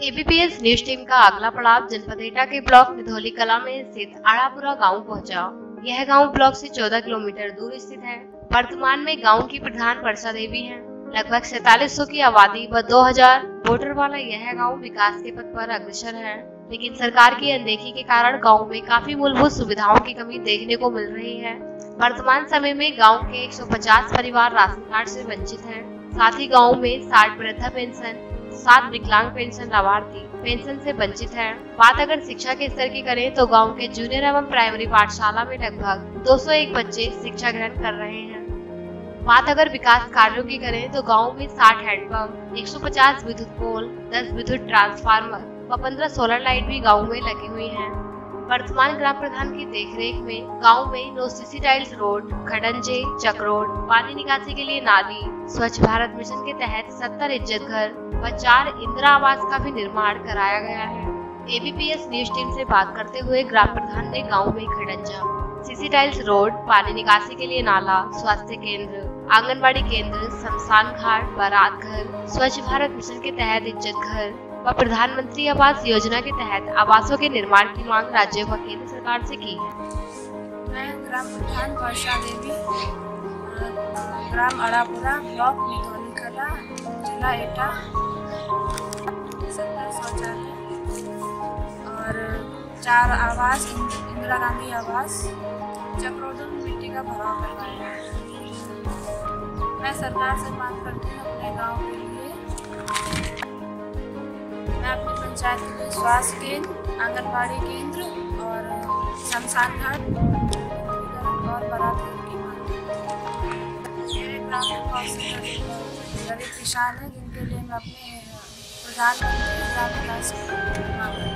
ABPS news team का अगला पड़ाव जनपद एटा के ब्लॉक निधौली कला में स्थित आड़ापुरा गांव पहुंचा। यह गांव ब्लॉक से 14 किलोमीटर दूर स्थित है। वर्तमान में गांव की प्रधान वर्षा देवी हैं। लगभग 4700 की आबादी व 2000 वोटर वाला यह गांव विकास के पथ पर अग्रसर है, लेकिन सरकार की अनदेखी के कारण गाँव में काफी मूलभूत सुविधाओं की कमी देखने को मिल रही है। वर्तमान समय में गाँव के 150 परिवार राशन कार्ड से वंचित हैं। साथ ही गाँव में 60 वृद्धा पेंशन, 7 विकलांग पेंशन लाभार्थी पेंशन से वंचित हैं। बात अगर शिक्षा के स्तर की करें तो गांव के जूनियर एवं प्राइमरी पाठशाला में लगभग 201 बच्चे शिक्षा ग्रहण कर रहे हैं। बात अगर विकास कार्यों की करें तो गांव में 60 हैंडपंप, 150 विद्युत पोल, 10 विद्युत ट्रांसफार्मर व 15 सोलर लाइट भी गाँव में लगी हुई है। वर्तमान ग्राम प्रधान की देखरेख में गांव में 9 सीसी टाइल्स रोड, खडंजे, चक रोड, पानी निकासी के लिए नाली, स्वच्छ भारत मिशन के तहत 70 इज्जत घर व 4 इंदिरा आवास का भी निर्माण कराया गया है। एबीपीएस न्यूज टीम से बात करते हुए ग्राम प्रधान ने गांव में खडंजा, सीसी टाइल्स रोड, पानी निकासी के लिए नाला, स्वास्थ्य केंद्र, आंगनबाड़ी केंद्र, शमशान घाट, बारात घर, स्वच्छ भारत मिशन के तहत इज्जत घर व प्रधानमंत्री आवास योजना के तहत आवासों के निर्माण की मांग राज्य व केंद्र सरकार से की है। मैं ग्राम प्रधान वर्षा देवी, ग्राम आड़ापुरा, ब्लॉक निधौली कला, जिला एटा, 70 शौचालय और 4 आवास, इंदिरा गांधी आवास, चक्रोदन मिट्टी का भराव करवाया। मैं सरकार से मांग करती हूँ अपने गांव के लिए, मैं अपनी पंचायत के लिए स्वास्थ्य केंद्र, आंगनबाड़ी केंद्र और शमशान घाट और बारात घर की मांग। मेरे ग्राम में बहुत से गरीब किसान हैं जिनके लिए मैं अपने प्रधानमंत्री ग्राम विकास की मांग